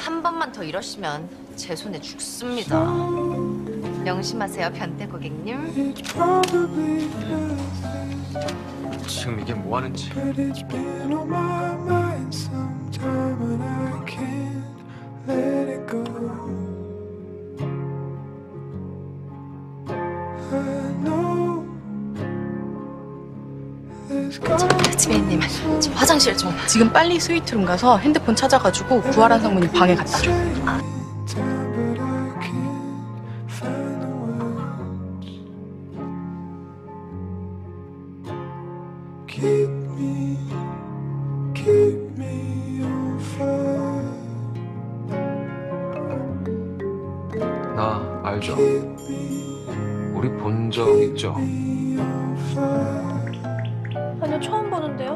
한 번만 더 이러시면 제 손에 죽습니다. 명심하세요, 변태 고객님. 지금 이게 뭐 하는지. 지배인님, 저 화장실 좀. 지금 빨리 스위트룸 가서 핸드폰 찾아가지고 구하란 상무님 방에 갖다 줘. 나 알죠? 우리 본 적 있죠? 아니요, 처음 보는데요.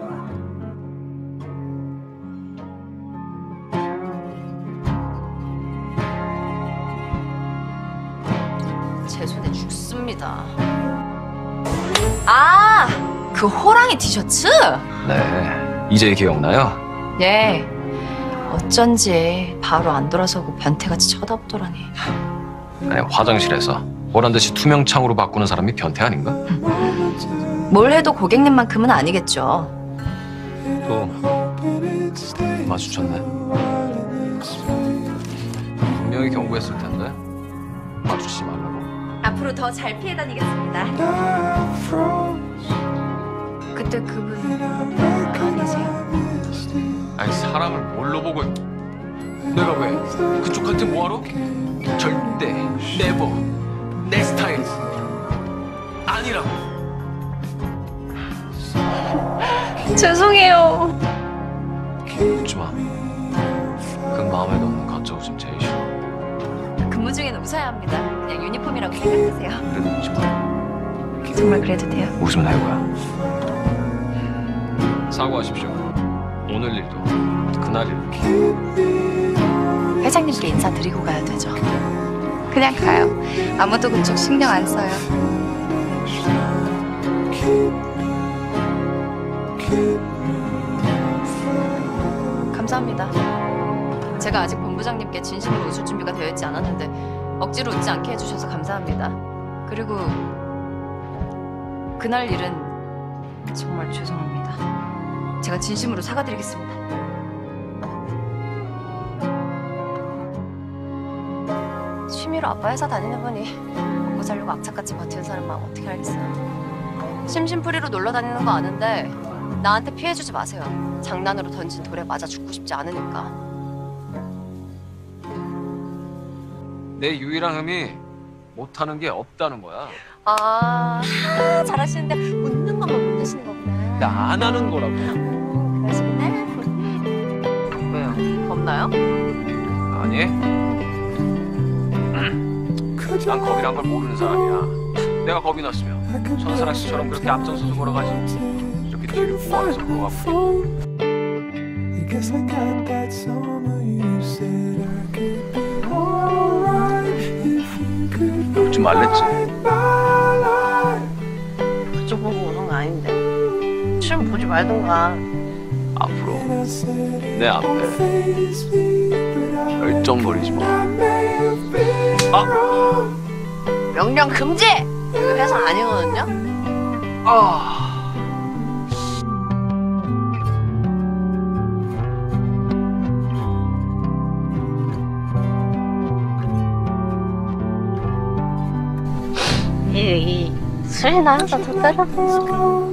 제 손에 죽습니다. 아, 그 호랑이 티셔츠? 네. 이제 기억나요? 예. 어쩐지 바로 안 돌아서고 변태같이 쳐다보더라니. 아니, 화장실에서 보란듯이 투명 창으로 바꾸는 사람이 변태 아닌가? 뭘 해도 고객님만큼은 아니겠죠. 또 마주쳤네. 분명히 경고했을 텐데 마주치지 말라고. 앞으로 더 잘 피해 다니겠습니다. 그때 그분 아니세요? 아니, 사람을 뭘로 보고. 내가 왜 그쪽한테 뭐하러? 절대 네버 내 스타일 아니라고. 죄송해요. 웃지 마. 그 마음에도 없는 가짜 웃음 제일 싫어. 근무 중에는 웃어야 합니다. 그냥 유니폼이라고 생각하세요. 그래도 웃지 마. 정말 그래도 돼요? 웃으면 날 거야. 사과하십시오. 오늘 일도 그날 일도. 회장님께 인사드리고 가야 되죠. 그냥 가요. 아무도 그쪽 신경 안 써요. 감사합니다. 제가 아직 본부장님께 진심으로 웃을 준비가 되어 있지 않았는데 억지로 웃지 않게 해주셔서 감사합니다. 그리고 그날 일은 정말 죄송합니다. 제가 진심으로 사과드리겠습니다. 취미로 아빠 회사 다니는 분이 먹고 살려고 악착같이 버티는 사람 마음 어떻게 알겠어요. 심심풀이로 놀러 다니는 거 아는데 나한테 피해주지 마세요. 장난으로 던진 돌에 맞아 죽고 싶지 않으니까. 내 유일한 흠이 못하는 게 없다는 거야. 잘하시는데 웃는 것만 못하시는 거구나. 나 안 하는 거라고. 그러시구나. 왜요? 겁나요? 아니. 난 겁이란 걸 모르는 사람이야. 내가 겁이 났으면 천사랑 씨처럼 그렇게 앞장서서 걸어가지. 이렇게 뒤를 보면서 걸어가고. 웃지 말랬지. 그쪽 보고 웃은 거 아닌데. 춤 보지 말든가. 앞으로 내 앞에 열정 버리지 마. 명령 금지! 여기 회사 아니거든요? 이 술이나 한잔 더 따라세요.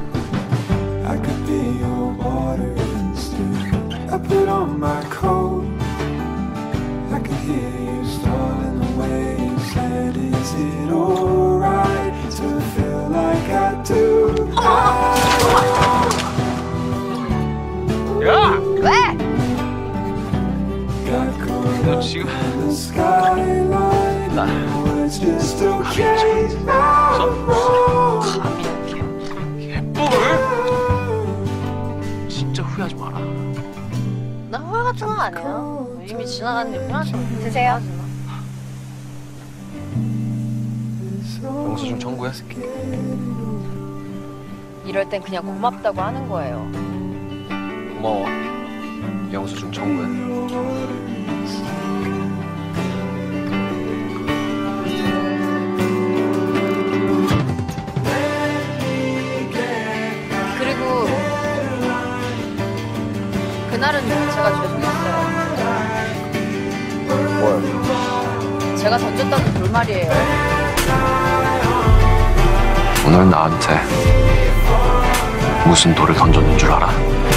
I put on my coat. I can hear you stalling away. You said, is it alright to feel like I do? 야! 왜? Got caught 너 up 지금 in the skyline. 나 It's just okay now. 개뿔? 진짜 후회하지 마라. 나 후회 같은 거 아니야. 이미 지나간 일 후회하지 마. 드세요. 영수증 청구해. 이럴 땐 그냥 고맙다고 하는 거예요. 고마워. 영수증 청구해. 제가 죄송했어요. 뭘? 제가 던졌다는 돌말이에요. 오늘 나한테 무슨 돌을 던졌는 줄 알아?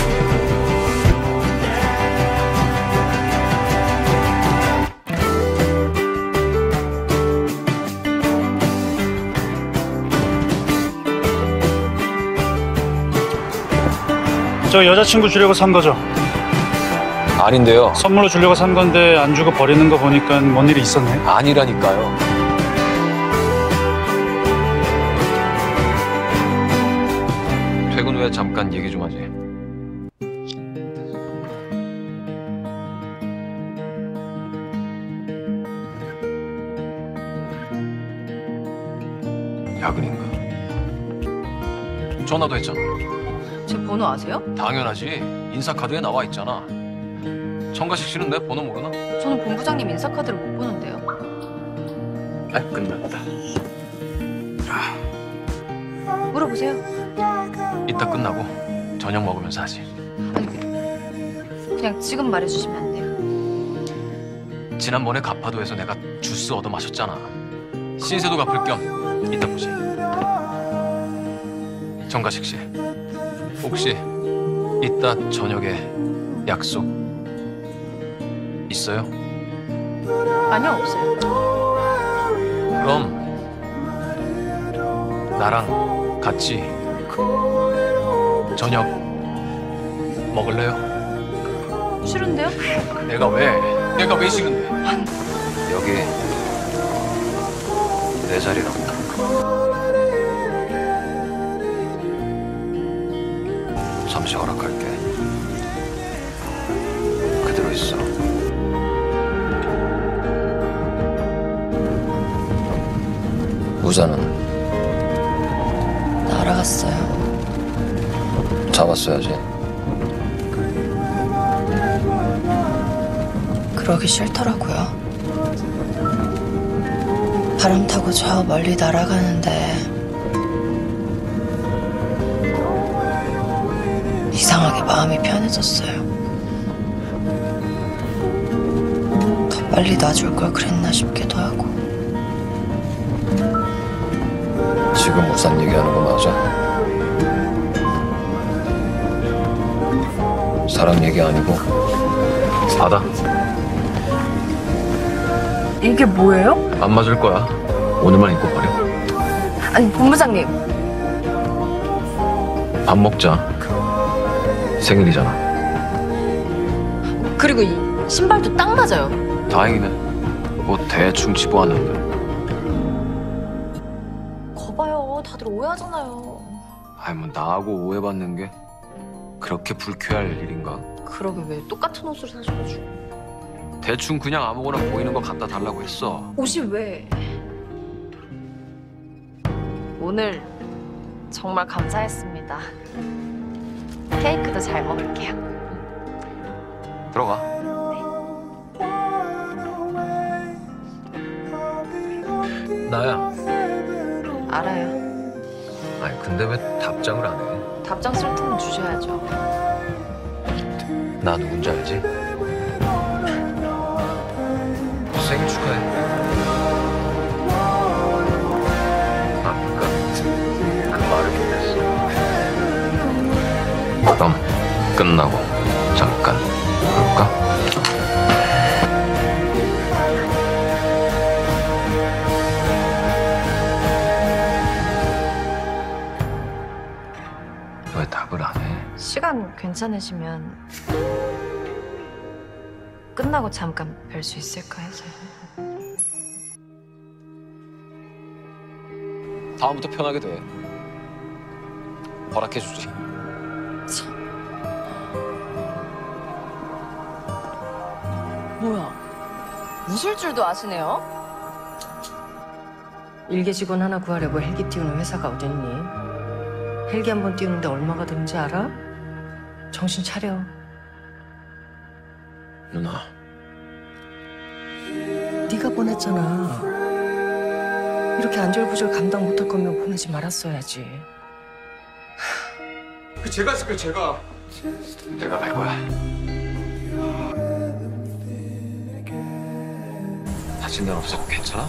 저 여자친구 주려고 산 거죠? 아닌데요. 선물로 주려고 산 건데 안 주고 버리는 거 보니까 뭔 일이 있었네. 아니라니까요. 퇴근 후에 잠깐 얘기 좀 하지. 야근인가? 전화도 했잖아. 제 번호 아세요? 당연하지. 인사카드에 나와 있잖아. 정가식 씨는 내 번호 모르나? 저는 본부장님 인사카드를 못 보는데요. 아, 끝났다. 물어보세요. 이따 끝나고 저녁 먹으면서 하지. 아니, 그냥 지금 말해주시면 안 돼요? 지난번에 가파도에서 내가 주스 얻어 마셨잖아. 신세도 갚을 겸 이따 보지. 정가식 씨, 혹시 이따 저녁에 약속 있어요? 아니요, 없어요. 그럼 나랑 같이 저녁 먹을래요? 싫은데요? 내가 왜 싫은데? 여기 내 자리라고. 잠시 허락할게. 그대로 있어. 우산은 날아갔어요. 잡았어야지. 그러기 싫더라고요. 바람 타고 저 멀리 날아가는데 이상하게 마음이 편해졌어요. 더 빨리 놔줄 걸 그랬나 싶기도 하고. 지금 우산 얘기하는 거 맞아? 사랑 얘기 아니고 바다. 이게 뭐예요? 안 맞을 거야. 오늘만 입고 버려. 아니, 본부장님. 밥 먹자. 생일이잖아. 그리고 이 신발도 딱 맞아요. 다행이네. 뭐 대충 집어왔는데. 거봐요. 다들 오해하잖아요. 아이 뭐 나하고 오해받는 게 그렇게 불쾌할 일인가? 그러게 왜 똑같은 옷을 사셔가지고. 대충 그냥 아무거나 보이는 거 갖다 달라고 했어. 옷이 왜? 오늘 정말 감사했습니다. 케이크도 잘 먹을게요. 들어가. 나야. 알아요. 아니 근데 왜 답장을 안 해? 답장 쓸 때는 주셔야죠. 나 누군지 알지? 생일 축하해. 아까 그 말을 못했어. 그럼 끝나고 잠깐 볼까? 왜 답을 안 해? 시간 괜찮으시면 끝나고 잠깐 뵐 수 있을까 해서요. 다음부터 편하게 돼. 허락해주지. 뭐야? 웃을 줄도 아시네요? 일개 직원 하나 구하려고 헬기 띄우는 회사가 어딨니? 헬기 한 번 띄우는데 얼마가 드는지 알아? 정신 차려. 누나. 네가 보냈잖아. 이렇게 안절부절 감당 못할 거면 보내지 말았어야지. 제가 쓸게요, 제가. 내가 갈 거야. 다친 데는 없어. 괜찮아?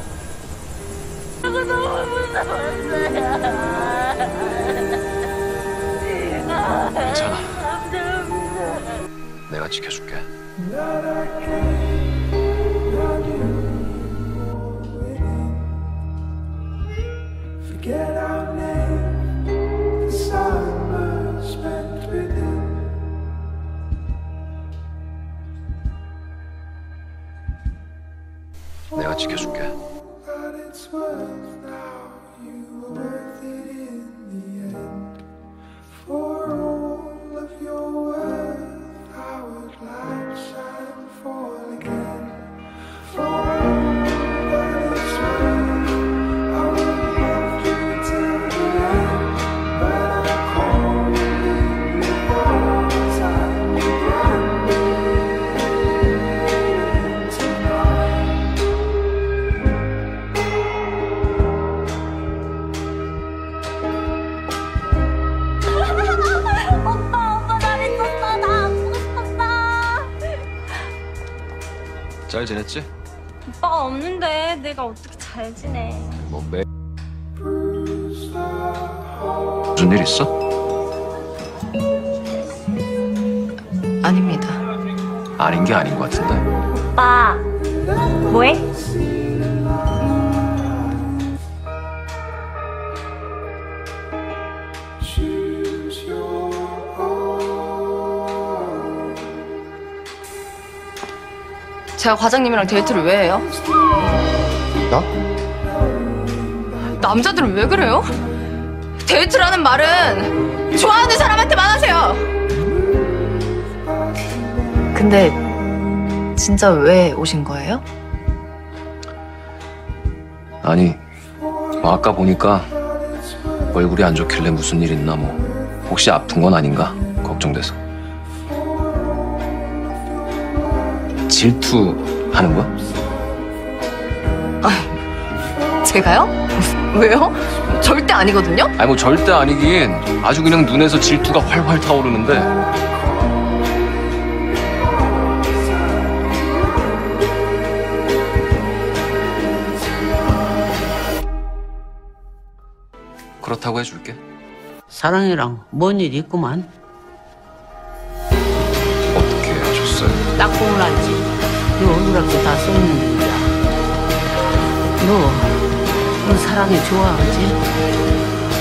괜찮아. 내가 지켜줄게. Forget our name, the summer spent within. 내가 지켜줄게. But it's worth now, you were worth it in the end. For all of your worth, I would latch and fall again. For all that it's worth, I would love you till the end. But I'm calling because I began tonight. 오빠 잘했었어. 나 보고 싶었어. 잘 지냈지? 오빠가 없는데 내가 어떻게 잘 지내? 뭐 무슨 일 있어? 아닙니다. 아닌 게 아닌 것 같은데. 오빠 뭐해? Choose your own. 제가 과장님이랑 데이트를 왜 해요? 나? 남자들은 왜 그래요? 데이트라는 말은 좋아하는 사람한테만 하세요. 근데 진짜 왜 오신 거예요? 아니, 뭐 아까 보니까 얼굴이 안 좋길래 무슨 일 있나 뭐 혹시 아픈 건 아닌가 걱정돼서. 질투하는 거야? 제가요? 왜요? 절대 아니거든요? 아니 뭐 절대 아니긴 아주 그냥 눈에서 질투가 활활 타오르는데. 그렇다고 해줄게. 사랑이랑 뭔 일 있구만. 어떻게 해줬어요? 딱 보면 알지. 네 얼굴하고 다 써있는 거야. 너 사랑이 좋아하지?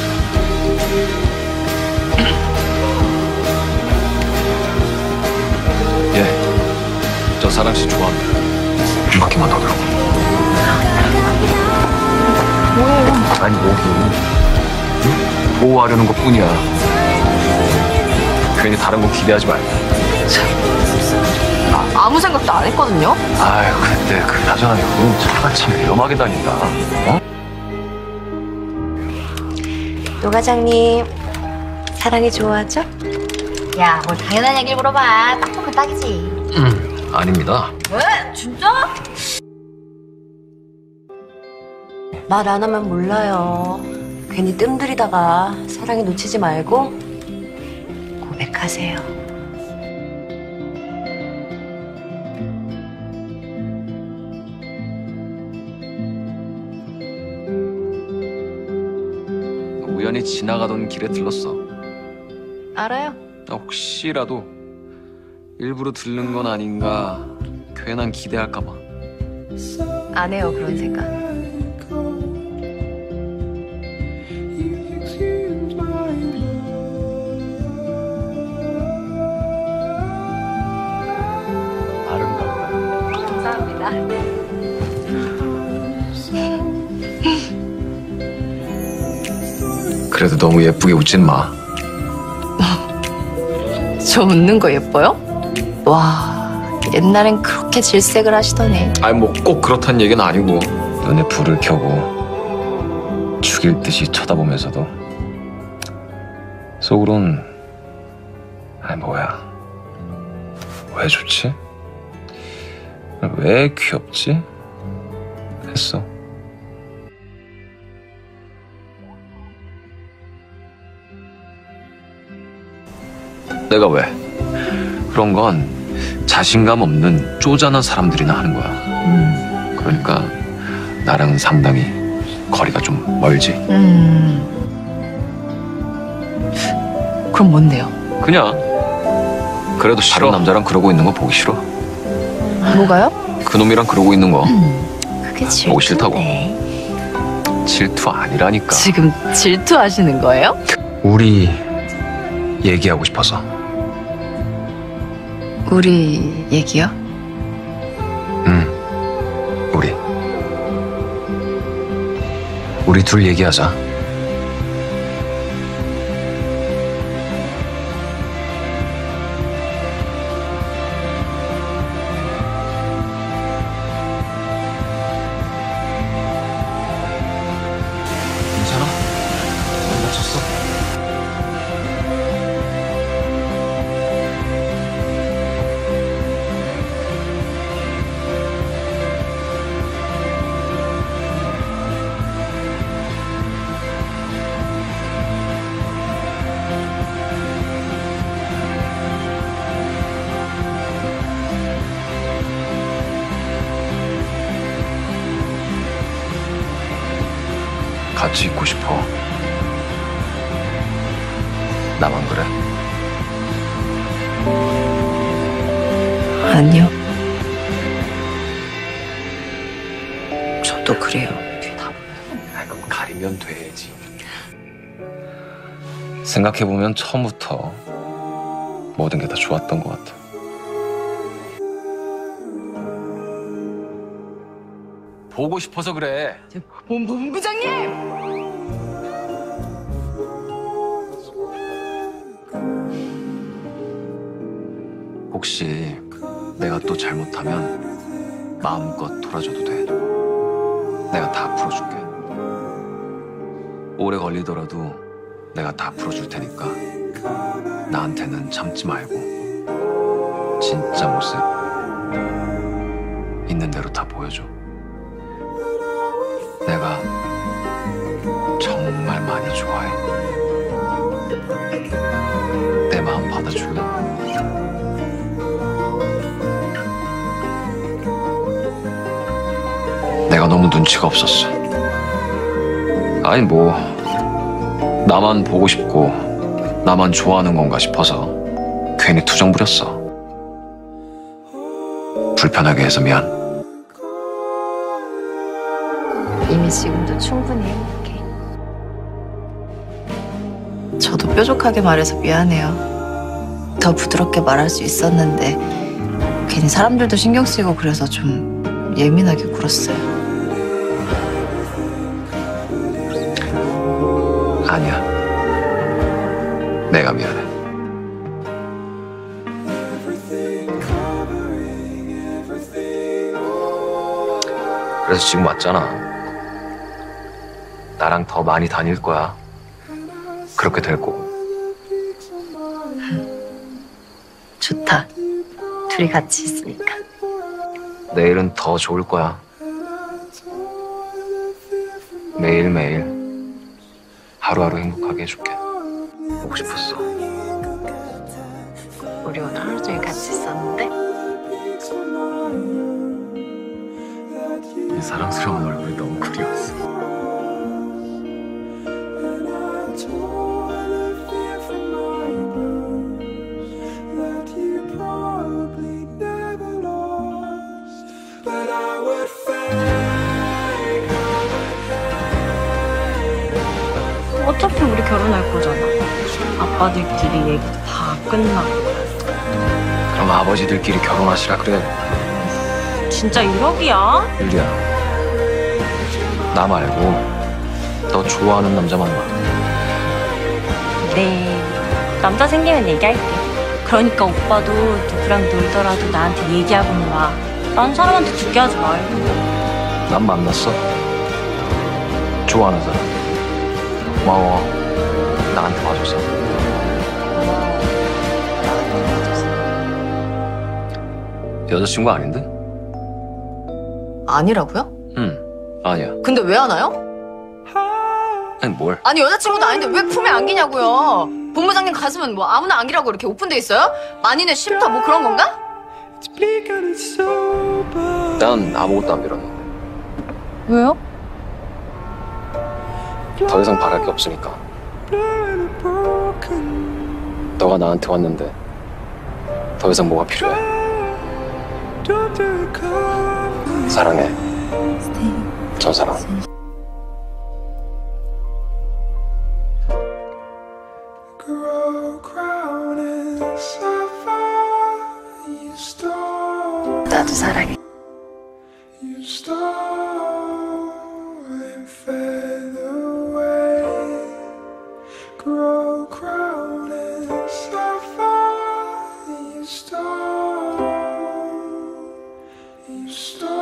예, 저 사랑 씨 좋아합니다. 한 바퀴만 더 들어. 뭐예요? 아니 뭐고? 보호하려는 것 뿐이야. 괜히 다른 거 기대하지 말고. 아무 생각도 안 했거든요? 아유, 근데 그나저나 여기는 차가 참 위험하게 다닌다. 어? 노 과장님 사랑이 좋아하죠? 야, 뭘 당연한 얘기를 물어봐. 딱 보면 딱이지. 아닙니다. 왜? 진짜? 말 안 하면 몰라요. 괜히 뜸들이다가 사랑이 놓치지 말고 고백하세요. 우연히 지나가던 길에 들렀어. 알아요. 혹시라도 일부러 들른 건 아닌가 괜한 기대할까 봐. 안 해요, 그런 생각. You excuse my 아름다워. 감사합니다. 그래도 너무 예쁘게 웃진 마. 저 웃는 거 예뻐요? 와, 옛날엔 그렇게 질색을 하시더니. 아니 뭐 꼭 그렇단 얘기는 아니고 눈에 불을 켜고 죽일 듯이 쳐다보면서도 속으론 아니 뭐야 왜 좋지? 왜 귀엽지? 했어. 내가 왜? 그런 건 자신감 없는 쪼잔한 사람들이나 하는 거야. 그런 그러니까 나랑은 상당히 거리가 좀 멀지. 그럼 뭔데요? 그냥 그래도 싫어. 다른 남자랑 그러고 있는 거 보기 싫어. 뭐가요? 그놈이랑 그러고 있는 거 그게 보기 싫다고. 질투네. 질투 아니라니까. 지금 질투하시는 거예요? 우리 얘기하고 싶어서. 우리 얘기요? 우리 둘 얘기하자. 괜찮아? 안 다쳤어? 같이 있고 싶어. 나만 그래? 아니요. 저도 그래요. 그럼 가리면 돼야지. 생각해보면 처음부터 모든 게 다 좋았던 것 같아. 보고 싶어서 그래. 본부장님! 혹시 내가 또 잘못하면 마음껏 돌아줘도 돼. 내가 다 풀어줄게. 오래 걸리더라도 내가 다 풀어줄 테니까 나한테는 참지 말고 진짜 모습 있는 대로 다 보여줘. 내가 정말 많이 좋아해. 내 마음 받아줄래? 내가 너무 눈치가 없었어. 아니 뭐 나만 보고 싶고 나만 좋아하는 건가 싶어서 괜히 투정 부렸어. 불편하게 해서 미안. 이미 지금도 충분히 행복해. 저도 뾰족하게 말해서 미안해요. 더 부드럽게 말할 수 있었는데 괜히 사람들도 신경 쓰이고 그래서 좀 예민하게 굴었어요. 아니야. 내가 미안해. 그래서 지금 왔잖아. 나랑 더 많이 다닐 거야. 그렇게 될 거고. 좋다. 둘이 같이 있으니까. 내일은 더 좋을 거야. 매일매일 하루하루 행복하게 해줄게. 보고 싶었어. 우리 오늘 하루 종일 같이 있었는데 이 사랑스러운 얼굴이 너무 그리웠어. 어차피 우리 결혼할 거잖아. 아빠들끼리 얘기도 다 끝나고. 그럼 아버지들끼리 결혼하시라 그래. 진짜 1억이야? 율리야, 나 말고 너 좋아하는 남자 만나. 네. 남자 생기면 얘기할게. 그러니까 오빠도 누구랑 놀더라도 나한테 얘기하고는 와. 난 사람한테 죽게 하지 말고. 난 만났어. 좋아하는 사람. 고마워. 나한테 와줘서. 여자친구 아닌데? 아니라고요? 응, 아니야. 근데 왜 안 와요? 아니 뭘? 아니 여자친구도 아닌데 왜 품에 안기냐고요. 본부장님 가슴은 뭐 아무나 안기라고 이렇게 오픈돼 있어요? 만인의 쉼터 뭐 그런 건가? 난 아무것도 안 빌었는데. 왜요? 더 이상 바랄 게 없으니까. 너가 나한테 왔는데 더 이상 뭐가 필요해? 사랑해. 전사랑. Grow crown and sapphire. You stole, 나도 사랑해. you stole and fed away. Grow crown and sapphire. You stole, you stole.